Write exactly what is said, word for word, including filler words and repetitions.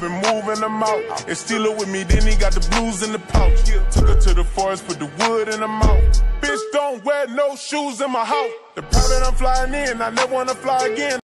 and moving them out. And steal her with me, then he got the blues in the pouch. Took her to the forest, put the wood in her mouth. Bitch, don't wear no shoes in my house. The private I'm flying in, I never wanna fly again.